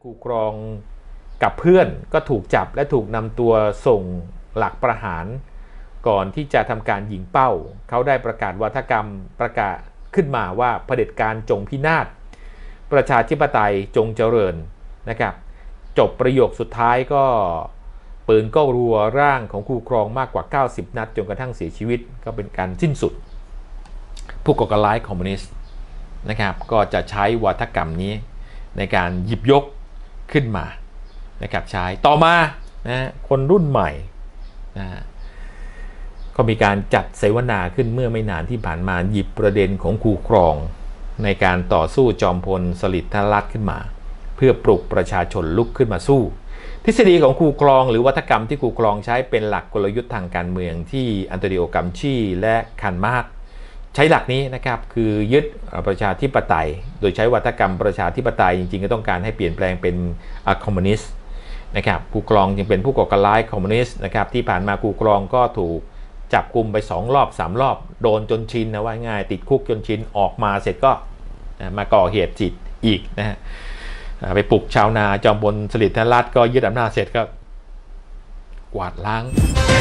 ครูกรองกับเพื่อนก็ถูกจับและถูกนำตัวส่งหลักประหารก่อนที่จะทำการยิงเป้าเขาได้ประกาศวาทกรรมประกาศขึ้นมาว่าเผด็จการจงพินาศประชาธิปไตยจงเจริญนะครับจบประโยคสุดท้ายก็ปืนก็รัวร่างของครูกรองมากกว่า90นัดจนกระทั่งเสียชีวิตก็เป็นการสิ้นสุดผู้ก่อการร้ายคอมมิวนิสต์นะครับก็จะใช้วาทกรรมนี้ในการหยิบยกขึ้นมานะครับใช้ต่อมานะคนรุ่นใหม่นะก็มีการจัดเสวนาขึ้นเมื่อไม่นานที่ผ่านมาหยิบประเด็นของครูกรองในการต่อสู้จอมพลสฤษดิ์ธนรัตน์ขึ้นมาเพื่อปลุกประชาชนลุกขึ้นมาสู้ทฤษฎีของครูกรองหรือวัฒกรรมที่ครูกรองใช้เป็นหลักกลยุทธ์ทางการเมืองที่อันโตนิโอ กัมชีและคันมาร์กใช้หลักนี้นะครับคือยึดประชาธิปไตยโดยใช้วัฒกรรมประชาธิปไตยจริงๆก็ต้องการให้เปลี่ยนแปลงเป็นคอมมิวนิสต์นะครับครูกรองจึงเป็นผู้ก่อการร้ายคอมมิวนิสต์นะครับที่ผ่านมาครูกรองก็ถูกจับกุมไป2 รอบ 3 รอบโดนจนชินนะว่าง่ายติดคุกจนชินออกมาเสร็จก็มาก่อเหตุจิตอีกนะฮะไปปลุกชาวนาจอมพลสฤษดิ์ธนรัตน์ก็ยึดอำนาจเสร็จก็กวาดล้าง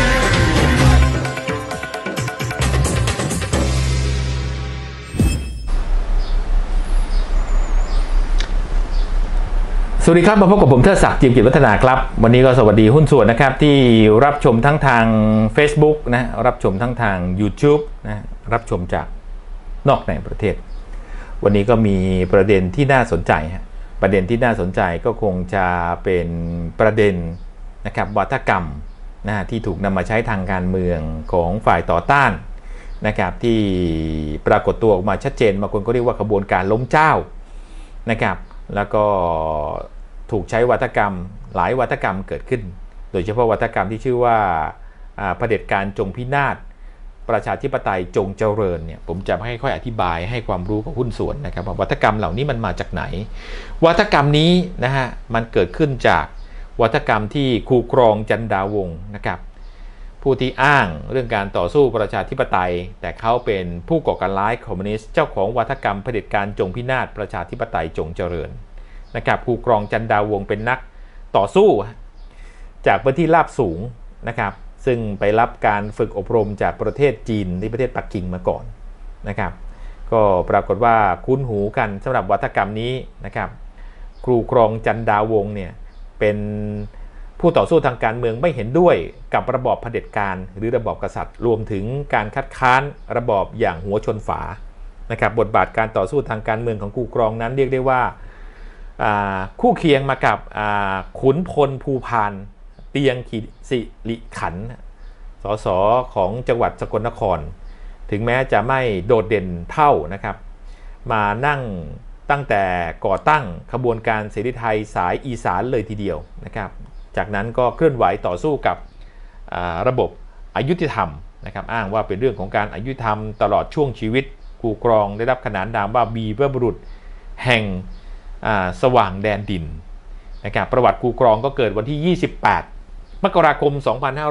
สวัสดีครับมาพบกับผมเทิดศักดิ์ จิมกิจวัฒนาครับวันนี้ก็สวัสดีหุ้นส่วนนะครับที่รับชมทั้งทาง Facebook นะรับชมทั้งทาง YouTube นะรับชมจากนอกในประเทศวันนี้ก็มีประเด็นที่น่าสนใจประเด็นที่น่าสนใจก็คงจะเป็นประเด็นนะครับวาทกรรมนะที่ถูกนำมาใช้ทางการเมืองของฝ่ายต่อต้านนะครับที่ปรากฏตัวออกมาชัดเจนบางคนก็เรียกว่าขบวนการล้มเจ้านะครับแล้วก็ถูกใช้วาทกรรมหลายวาทกรรมเกิดขึ้นโดยเฉพาะวาทกรรมที่ชื่อว่าเผด็จการจงพินาศประชาธิปไตยจงเจริญเนี่ยผมจะไม่ค่อยอธิบายให้ความรู้กับหุ้นส่วนนะครับว่าวาทกรรมเหล่านี้มันมาจากไหนวาทกรรมนี้นะฮะมันเกิดขึ้นจากวาทกรรมที่ครูกรองจันดาวงศ์นะครับผู้ที่อ้างเรื่องการต่อสู้ประชาธิปไตยแต่เขาเป็นผู้ก่อการร้ายคอมมิวนิสต์เจ้าของวาทกรรมเผด็จการจงพินาศประชาธิปไตยจงเจริญนะครับครูกรองจันดาวงศ์เป็นนักต่อสู้จากพื้นที่ราบสูงนะครับซึ่งไปรับการฝึกอบรมจากประเทศจีนที่ประเทศปักกิ่งมาก่อนนะครับก็ปรากฏว่าคุ้นหูกันสำหรับวาทกรรมนี้นะครับครูกรองจันดาวงศ์เนี่ยเป็นผู้ต่อสู้ทางการเมืองไม่เห็นด้วยกับระบอบเผด็จการหรือระบอบกษัตริย์รวมถึงการคัดค้านระบอบอย่างหัวชนฝานะครับบทบาทการต่อสู้ทางการเมืองของครูกรองนั้นเรียกได้ว่าคู่เคียงมากับขุนพลภูพานเตียงสิริขันธ์สสของจังหวัดสกลนครถึงแม้จะไม่โดดเด่นเท่านะครับมานั่งตั้งแต่ก่อตั้งขบวนการเสรีไทยสายอีสานเลยทีเดียวนะครับจากนั้นก็เคลื่อนไหวต่อสู้กับระบบอยุติธรรมนะครับอ้างว่าเป็นเรื่องของการอยุติธรรมตลอดช่วงชีวิตครูกรองได้รับขนานนามว่าวีรบุรุษแห่งสว่างแดนดินนะครับประวัติครูกรองก็เกิดวันที่28 มกราคม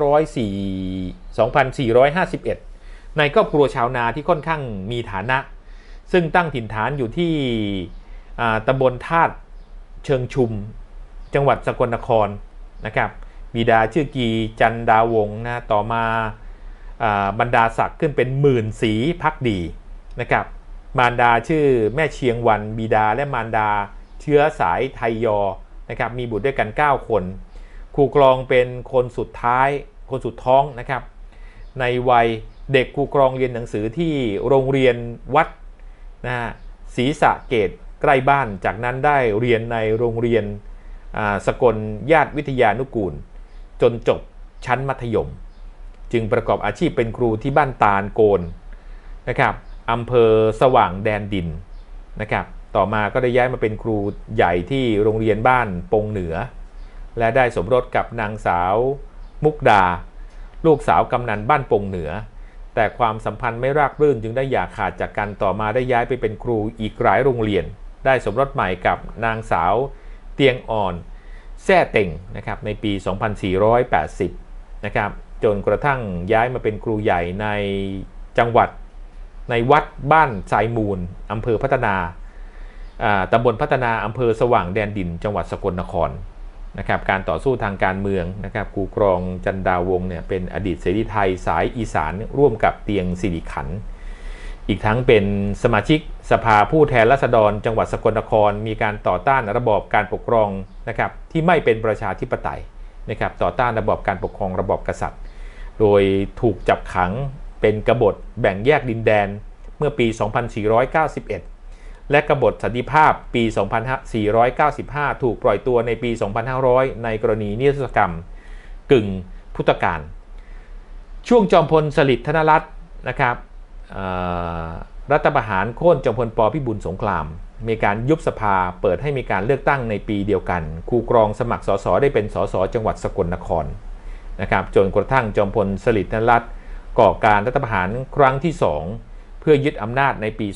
2451ในครอบครัวชาวนาที่ค่อนข้างมีฐานะซึ่งตั้งถิ่นฐานอยู่ที่ตำบลธาตุเชิงชุมจังหวัดสกลนครนะครับบิดาชื่อกีจันดาวงศ์นะต่อมาบรรดาศักดิ์ขึ้นเป็นหมื่นศรีภักดีนะครับมารดาชื่อแม่เชียงวันบิดาและมารดาเชื้อสายไทยยอนะครับมีบุตรด้วยกัน9คนครูกรองเป็นคนสุดท้ายคนสุดท้องนะครับในวัยเด็กครูกรองเรียนหนังสือที่โรงเรียนวัดนะฮะศรีสะเกษใกล้บ้านจากนั้นได้เรียนในโรงเรียนสกลญาติวิทยานุกูลจนจบชั้นมัธยมจึงประกอบอาชีพเป็นครูที่บ้านตาลโกนนะครับอำเภอสว่างแดนดินนะครับต่อมาก็ได้ย้ายมาเป็นครูใหญ่ที่โรงเรียนบ้านปงเหนือและได้สมรสกับนางสาวมุกดาลูกสาวกำนันบ้านปงเหนือแต่ความสัมพันธ์ไม่ราบรื่นจึงได้อย่าขาดจากกันต่อมาได้ย้ายไปเป็นครูอีกหลายโรงเรียนได้สมรสใหม่กับนางสาวเตียงอ่อนแซ่เต็งนะครับในปี 2480 นะครับจนกระทั่งย้ายมาเป็นครูใหญ่ในจังหวัดในวัดบ้านทรายมูลอำเภอพัฒนาตำบลพัฒนาอำเภอสว่างแดนดินจังหวัดสกลนครนะครับการต่อสู้ทางการเมืองนะครับครูกรองจันดาวงศ์เนี่ยเป็นอดีตเสรีไทยสายอีสานร่วมกับเตียงสิริขันธ์อีกทั้งเป็นสมาชิกสภาผู้แทนราษฎรจังหวัดสกลนครมีการต่อต้านระบอบการปกครองนะครับที่ไม่เป็นประชาธิปไตยนะครับต่อต้านระบอบการปกครองระบอบกษัตริย์โดยถูกจับขังเป็นกบฏแบ่งแยกดินแดนเมื่อปี 2491 และกบฏสันติภาพปี 2495 ถูกปล่อยตัวในปี 2500 ในกรณีนิรโทษกรรมกึ่งพุทธกาลช่วงจอมพลสฤษดิ์ธนรัตน์นะครับรัฐประหารโค่นจอมพลป.พิบูลสงครามมีการยุบสภาเปิดให้มีการเลือกตั้งในปีเดียวกันครูกรองสมัครสสได้เป็นสสจังหวัดสกลนครนะครับจนกระทั่งจอมพลสฤษดิ์ธนรัตน์ก่อการรัฐประหารครั้งที่ 2เพื่อยึดอำนาจในปี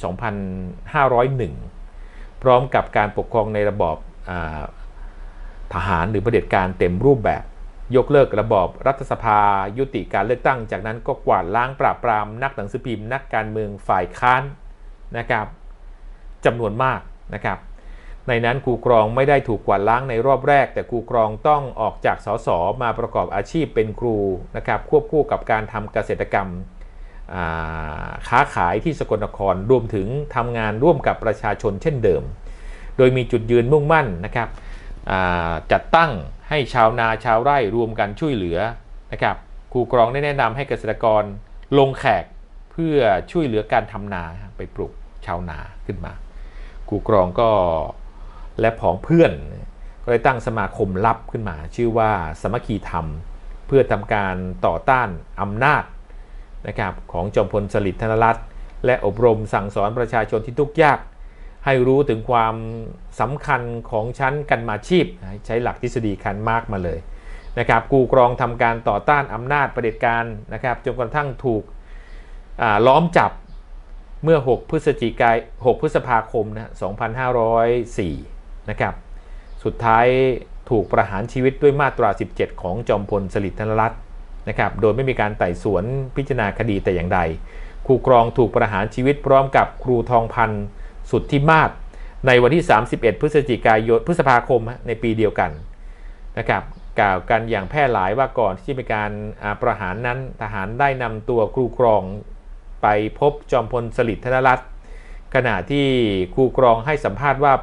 2501 พร้อมกับการปกครองในระบอบทหารหรือเผด็จการเต็มรูปแบบยกเลิกระบอบรัฐสภายุติการเลือกตั้งจากนั้นก็กวาดล้างปราบปรามนักหนังสือพิมพ์นักการเมืองฝ่ายค้านนะครับจำนวนมากนะครับในนั้นครูกรองไม่ได้ถูกกวาดล้างในรอบแรกแต่ครูกรองต้องออกจากสสมาประกอบอาชีพเป็นครูนะครับควบคู่กับการทำเกษตรกรรมค้าขายที่สกลนครรวมถึงทำงานร่วมกับประชาชนเช่นเดิมโดยมีจุดยืนมุ่งมั่นนะครับจัดตั้งให้ชาวนาชาวไร่รวมกันช่วยเหลือนะครับครูกรองได้แนะนำให้เกษตรกรลงแขกเพื่อช่วยเหลือการทำนาไปปลูกชาวนาขึ้นมาครูกรองก็และผองเพื่อนก็ได้ตั้งสมาคมลับขึ้นมาชื่อว่าสามัคคีธรรมเพื่อทำการต่อต้านอำนาจนะครับของจอมพลสฤษดิ์ธนรัตน์และอบรมสั่งสอนประชาชนที่ทุกข์ยากให้รู้ถึงความสำคัญของชั้นกันมาชีพใช้หลักทฤษฎีคันมาร์กมาเลยนะครับครูกรองทำการต่อต้านอำนาจเผด็จการนะครับจนกระทั่งถูกล้อมจับเมื่อ6 พฤษภาคมนะ 2504 นะครับสุดท้ายถูกประหารชีวิตด้วยมาตรา 17 ของจอมพลสฤษดิ์ธนรัตน์นะครับโดยไม่มีการไต่สวนพิจารณาคดีแต่อย่างใดครูกรองถูกประหารชีวิตพร้อมกับครูทองพันธ์สุทธิมาศในวันที่ 31 พฤษภาคมในปีเดียวกันนะครับกล่าวกันอย่างแพร่หลายว่าก่อนที่จะมีการประหารนั้นทหารได้นำตัวครูกรองไปพบจอมพลสฤษดิ์ธนรัตน์ขณะที่ครูกรองให้สัมภาษณ์ว่า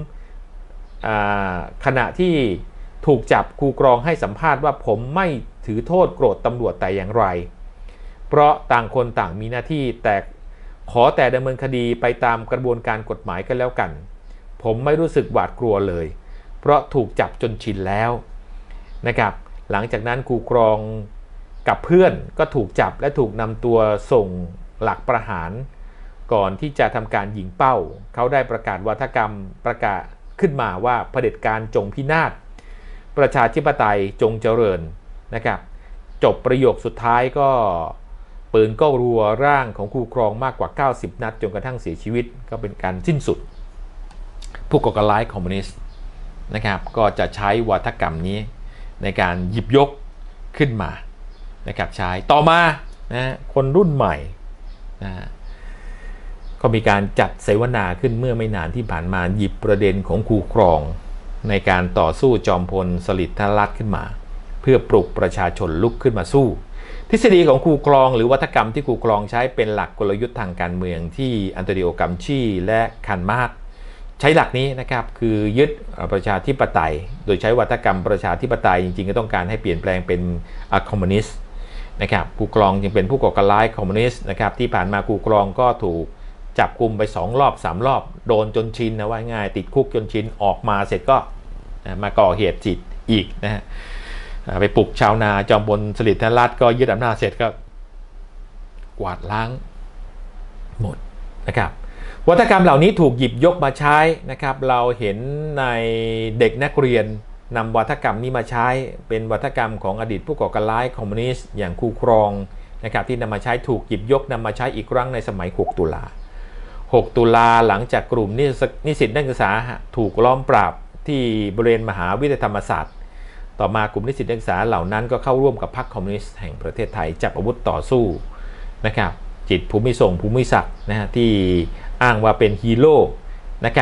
ขณะที่ถูกจับครูกรองให้สัมภาษณ์ว่าผมไม่ถือโทษโกรธตำรวจแต่อย่างไรเพราะต่างคนต่างมีหน้าที่แต่ขอแต่ดำเนินคดีไปตามกระบวนการกฎหมายกันแล้วกันผมไม่รู้สึกหวาดกลัวเลยเพราะถูกจับจนชินแล้วนะครับหลังจากนั้นครูกรองกับเพื่อนก็ถูกจับและถูกนำตัวส่งหลักประหารก่อนที่จะทำการยิงเป้าเขาได้ประกาศวาทกรรมประกาศขึ้นมาว่าเผด็จการจงพินาศประชาธิปไตยจงเจริญนะครับจบประโยคสุดท้ายก็ปืนก็รัวร่างของครูกรองมากกว่า90 นัดจนกระทั่งเสียชีวิตก็เป็นการสิ้นสุดผู้ก่อการร้ายคอมมิวนิสต์นะครับก็จะใช้วาทกรรมนี้ในการหยิบยกขึ้นมานะครับใช้ต่อมานะคนรุ่นใหม่นะก็มีการจัดเสวนาขึ้นเมื่อไม่นานที่ผ่านมาหยิบประเด็นของครูกรองในการต่อสู้จอมพลสฤษดิ์ธนรัตน์ขึ้นมาเพื่อปลุกประชาชนลุกขึ้นมาสู้ทฤษฎีของครูกรองหรือวัฒกรรมที่ครูกรองใช้เป็นหลักกลยุทธ์ทางการเมืองที่อันโตนิโอ กัมชีและคันมาร์กใช้หลักนี้นะครับคือยึดประชาธิปไตยโดยใช้วัฒกรรมประชาธิปไตยจริงๆก็ต้องการให้เปลี่ยนแปลงเป็นคอมมิวนิสต์นะครับครูกรองยังเป็นผู้ก่อการร้ายคอมมิวนิสต์นะครับที่ผ่านมาครูกรองก็ถูกจับกุมไป2 รอบ 3 รอบโดนจนชินนะว่าง่ายติดคุกจนชินออกมาเสร็จก็มาก่อเหตุจิตอีกนะฮะไปปลุกชาวนาจอมพลสฤษดิ์ธนรัตน์ก็ยึดอำนาจเสร็จก็กวาดล้างหมดนะครับวัฒกรรมเหล่านี้ถูกหยิบยกมาใช้นะครับเราเห็นในเด็กนักเรียนนำวัฒกรรมนี้มาใช้เป็นวัฒกรรมของอดีตผู้ก่อการร้ายคอมมิวนิสต์อย่างครูกรองนะครับที่นำมาใช้ถูกหยิบยกนำมาใช้อีกครั้งในสมัย6 ตุลาหลังจากกลุ่มนิสิตนักศึกษาถูกล้อมปราบที่บริเวณมหาวิทยาลัยธรรมศาสตร์ต่อมากลุ่มนิสิตนักศึกษาเหล่านั้นก็เข้าร่วมกับพรรคคอมมิวนิสต์แห่งประเทศไทยจับอาวุธต่อสู้นะครับจิตรภูมิศักดิ์นะฮะที่อ้างว่าเป็นฮีโร่นะครับ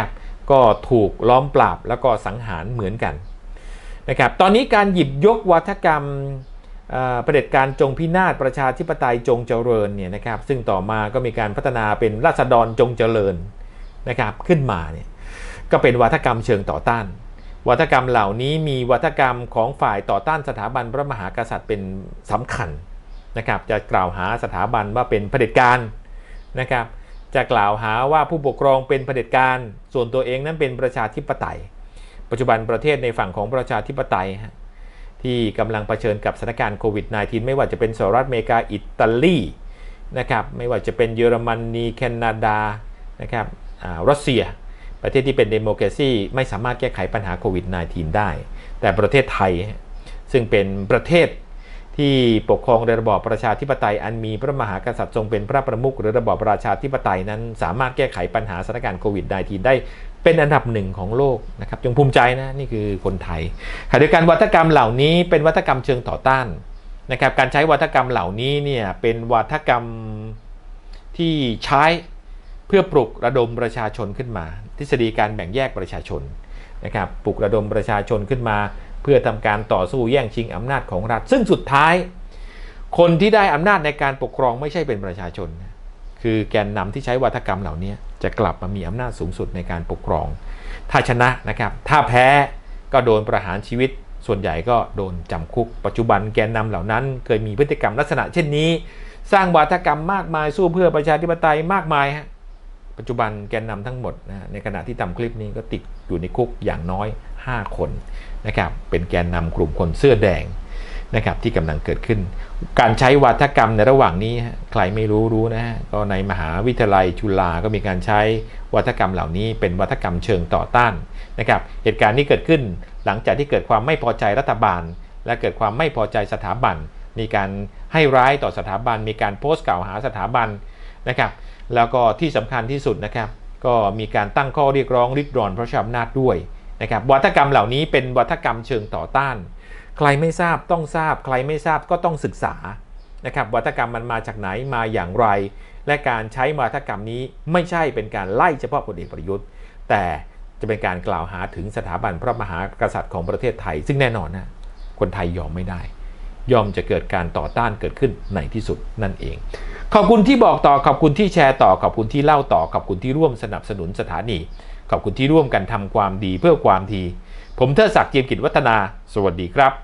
ก็ถูกล้อมปราบแล้วก็สังหารเหมือนกันนะครับตอนนี้การหยิบยกวาทกรรมเผด็จการจงพินาศประชาธิปไตยจงเจริญเนี่ยนะครับซึ่งต่อมาก็มีการพัฒนาเป็นราษฎรจงเจริญนะครับขึ้นมาเนี่ยก็เป็นวาทกรรมเชิงต่อต้านวาทกรรมเหล่านี้มีวาทกรรมของฝ่ายต่อต้านสถาบันพระมหากษัตริย์เป็นสำคัญนะครับจะกล่าวหาสถาบันว่าเป็นเผด็จการนะครับจะกล่าวหาว่าผู้ปกครองเป็นเผด็จการส่วนตัวเองนั้นเป็นประชาธิปไตยปัจจุบันประเทศในฝั่งของประชาธิปไตยที่กำลังเผชิญกับสถานการณ์โควิด -19 ไม่ว่าจะเป็นสหรัฐอเมริกาอิตาลีนะครับไม่ว่าจะเป็นเยอรมนีแคนาดานะครับรัสเซียประเทศที่เป็นเดโมแครซีไม่สามารถแก้ไขปัญหาโควิด -19 ได้แต่ประเทศไทยซึ่งเป็นประเทศที่ปกครองโดยระบอบประชาธิปไตยอันมีพระมหากษัตริย์ทรงเป็นพระประมุขหรือระบอบประชาธิปไตยนั้นสามารถแก้ไขปัญหาสถานการณ์โควิด -19 ได้เป็นอันดับหนึ่งของโลกนะครับจงภูมิใจนะนี่คือคนไทยขณะเดียวกันวาทกรรมเหล่านี้เป็นวาทกรรมเชิงต่อต้านนะครับการใช้วาทกรรมเหล่านี้เนี่ยเป็นวาทกรรมที่ใช้เพื่อปลุกระดมประชาชนขึ้นมาทฤษฎีการแบ่งแยกประชาชนนะครับปลุกระดมประชาชนขึ้นมาเพื่อทำการต่อสู้แย่งชิงอำนาจของรัฐซึ่งสุดท้ายคนที่ได้อำนาจในการปกครองไม่ใช่เป็นประชาชนคือแกนนำที่ใช้วาทกรรมเหล่านี้จะกลับมามีอำนาจสูงสุดในการปกครองถ้าชนะนะครับถ้าแพ้ก็โดนประหารชีวิตส่วนใหญ่ก็โดนจำคุกปัจจุบันแกนนำเหล่านั้นเคยมีพฤติกรรมลักษณะเช่นนี้สร้างวาทกรรมมากมายสู้เพื่อประชาธิปไตยมากมายปัจจุบันแกนนำทั้งหมดนะในขณะที่ทำคลิปนี้ก็ติดอยู่ในคุกอย่างน้อย5 คนนะครับเป็นแกนนำกลุ่มคนเสื้อแดงนะครับที่กำลังเกิดขึ้นการใช้วาทกรรมในระหว่างนี้ใครไม่รู้นะฮะก็ในมหาวิทยาลัยจุฬาก็มีการใช้วาทกรรมเหล่านี้เป็นวาทกรรมเชิงต่อต้านนะครับเหตุการณ์นี้เกิดขึ้นหลังจากที่เกิดความไม่พอใจรัฐบาลและเกิดความไม่พอใจสถาบันมีการให้ร้ายต่อสถาบันมีการโพสต์กล่าวหาสถาบันนะครับแล้วก็ที่สำคัญที่สุดนะครับก็มีการตั้งข้อเรียกร้องริดรอนพระราชอำนาจด้วยนะครับวาทกรรมเหล่านี้เป็นวาทกรรมเชิงต่อต้านใครไม่ทราบต้องทราบใครไม่ทราบก็ต้องศึกษานะครับวาทกรรมมันมาจากไหนมาอย่างไรและการใช้วาทกรรมนี้ไม่ใช่เป็นการไล่เฉพาะพลเอกประยุทธ์แต่จะเป็นการกล่าวหาถึงสถาบันพระมหากษัตริย์ของประเทศไทยซึ่งแน่นอนนะคนไทยยอมไม่ได้ยอมจะเกิดการต่อต้านเกิดขึ้นในที่สุดนั่นเองขอบคุณที่บอกต่อขอบคุณที่แชร์ต่อขอบคุณที่เล่าต่อขอบคุณที่ร่วมสนับสนุนสถานีขอบคุณที่ร่วมกันทำความดีเพื่อความดีผมเทิดศักดิ์ เจียมกิจวัฒนาสวัสดีครับ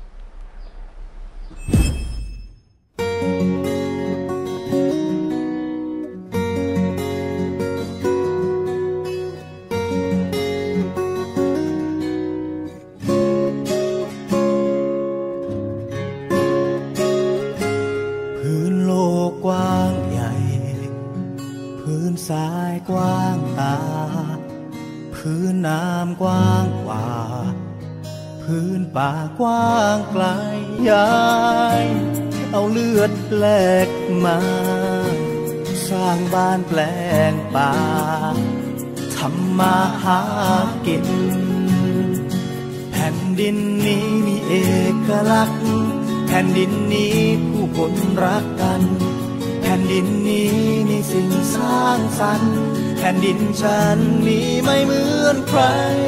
พื้นโลกกว้างใหญ่พื้นทรายกว้างตาพื้นน้ำกว้างกว่าพื้นป่ากว้างไกลยายเอาเลือดแลกมาสร้างบ้านแปลงป่าทำมาหากินแผ่นดินนี้มีเอกลักษณ์แผ่นดินนี้ผู้คนรักกันแผ่นดินนี้มีสิ่งสร้างสรรค์แผ่นดินฉันมีไม่เหมือนใคร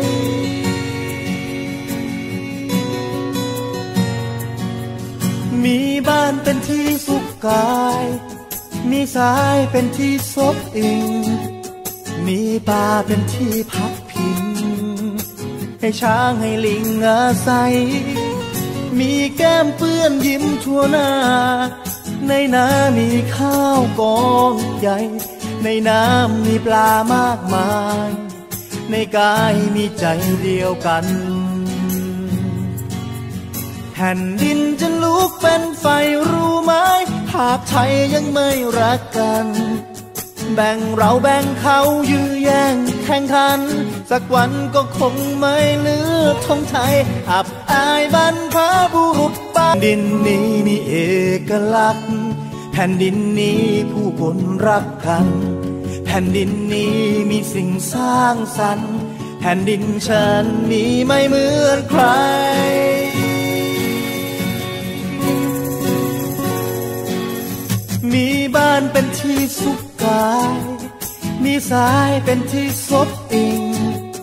มีบ้านเป็นที่สุขกายมีทรายเป็นที่ซบอิงมีป่าเป็นที่พักพิงให้ช้างให้ลิงอาศัยมีแก้มเปื้อนยิ้มทั่วหน้าในน้ำมีข้าวกองใหญ่ในน้ำมีปลามากมายในกายมีใจเดียวกันแผ่นดินจะลุกเป็นไฟรู้ไหมหากไทยยังไม่รักกันแบ่งเราแบ่งเขายื้อแย่งแข่งขันสักวันก็คงไม่เหลือธงไทยอับอายบรรพบุรุษแผ่นดินนี้มีเอกลักษณ์แผ่นดินนี้ผู้คนรักกันแผ่นดินนี้มีสิ่งสร้างสรรค์แผ่นดินฉันมีไม่เหมือนใครมีบ้านเป็นที่สุขกายมีทรายเป็นที่ซบอิง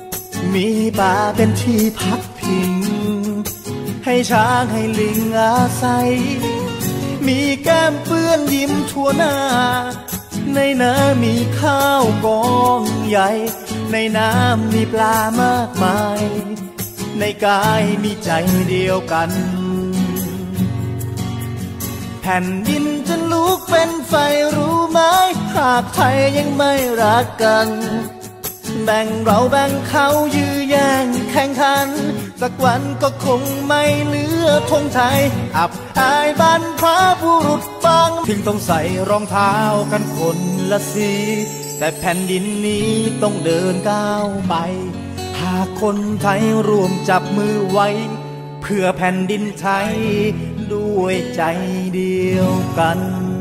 มีป่าเป็นที่พักพิงให้ช้างให้ลิงอาศัยมีแก้มเปื้อนยิ้มทั่วหน้าในน้ำมีข้าวกองใหญ่ในน้ำมีปลามากมายในกายมีใจเดียวกันแผ่นดินจะลุกเป็นไฟรู้ไหมหากไทยยังไม่รักกันแบ่งเราแบ่งเขายื้อแย่งแข่งขันสักวันก็คงไม่เหลือธงไทยอับอายบรรพบุรุษฟังถึงต้องใส่รองเท้ากันคนละสีแต่แผ่นดินนี้ต้องเดินก้าวไปหากคนไทยรวมจับมือไว้เพื่อแผ่นดินไทยด้วยใจเดียวกัน